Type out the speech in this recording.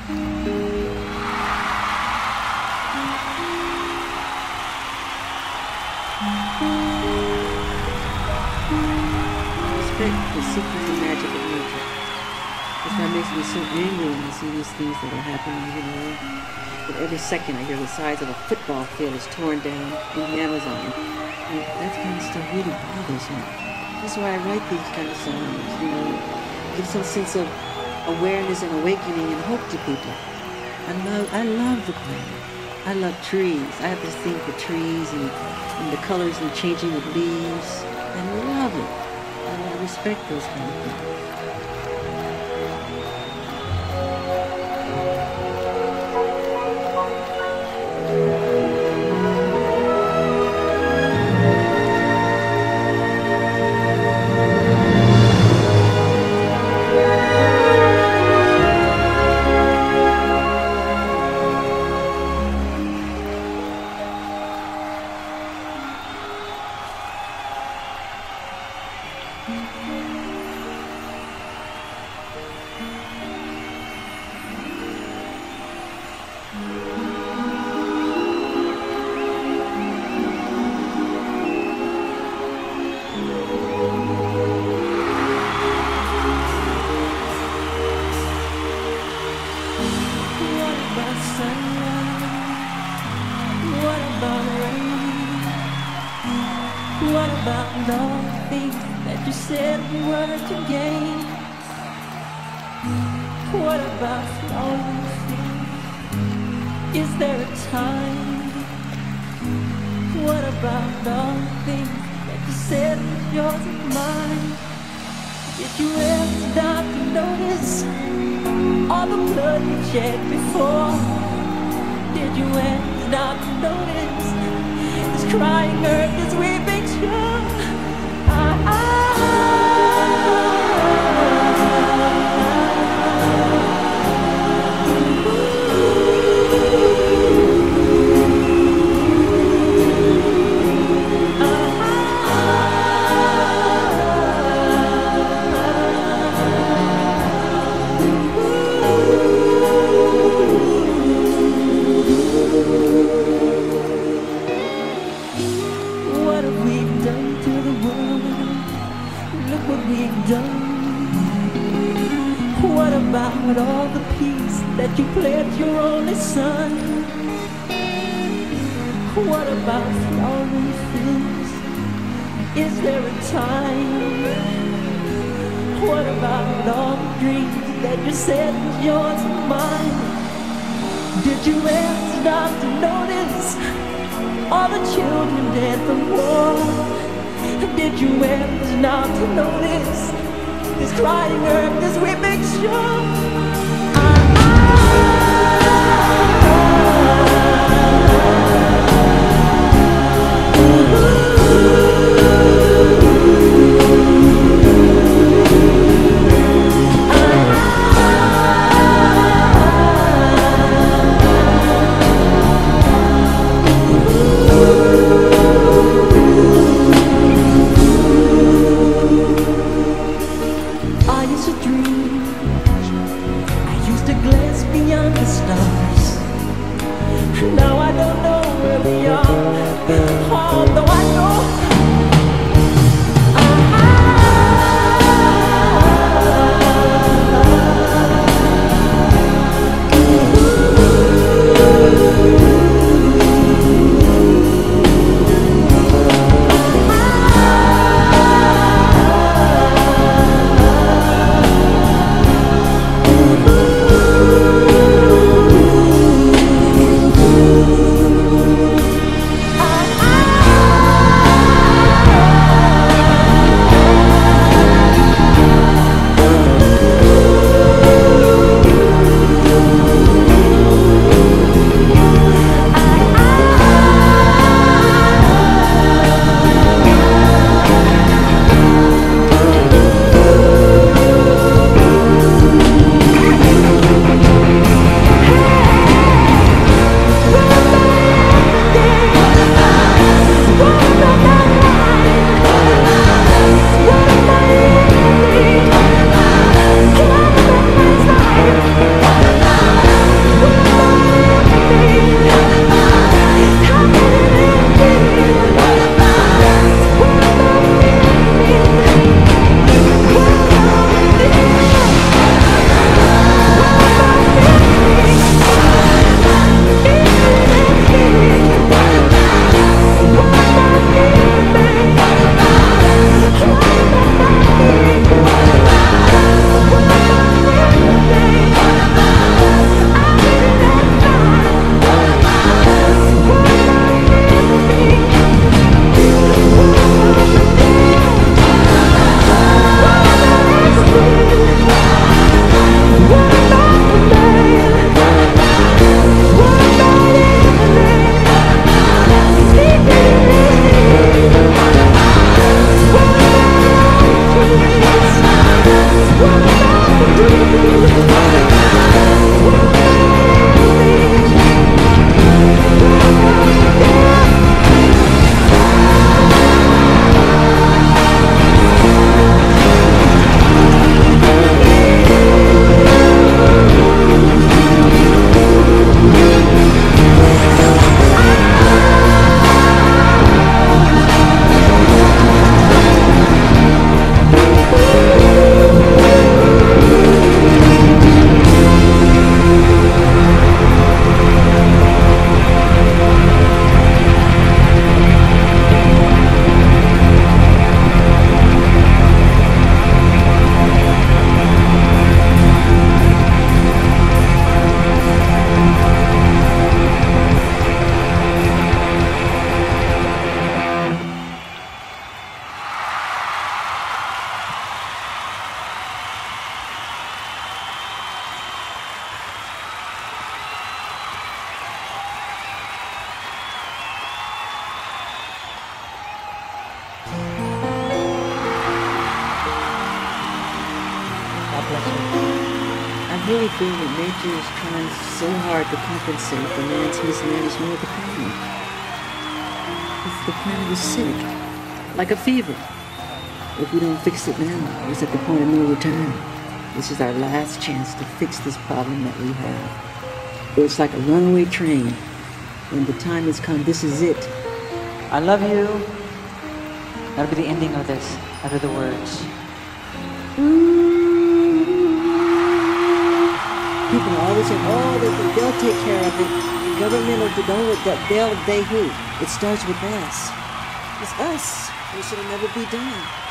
Respect the secret and magic of nature. That's why it makes me so angry when I see these things that are happening, you know. But every second I hear the size of a football field is torn down in the Amazon. And that kind of stuff really bothers me. That's why I write these kind of songs, you know. Give some sense of awareness and awakening and hope to people. I love the planet. I love trees. I have this thing for trees and the colors and changing of leaves. I love it. And I respect those kind of things. What about all the things that you said we were to gain? What about flowing things? Is there a time? What about all the things that you said was yours and mine? Did you ever stop to notice all the blood you shed before? Did you ever stop to notice this crying earth, this weeping shore? What have we done to the world? Look what we've done. What about all the peace that you pledged your only son? What about flowering fields? Is there a time? What about all the dreams that you said was yours and mine? Did you ever stop to notice all the children dead from war? Did you ever stop to notice this crying earth, this weeping shore? really feel that nature is trying so hard to compensate for man's mismanagement of the planet. The planet is sick, like a fever. If we don't fix it now, it's at the point of no return. This is our last chance to fix this problem that we have. It's like a runaway train. When the time has come, this is it. I love you. That'll be the ending of this, after the words. People are always saying, oh, they'll take care of it. The government or they who? It starts with us. It's us. It should never be done.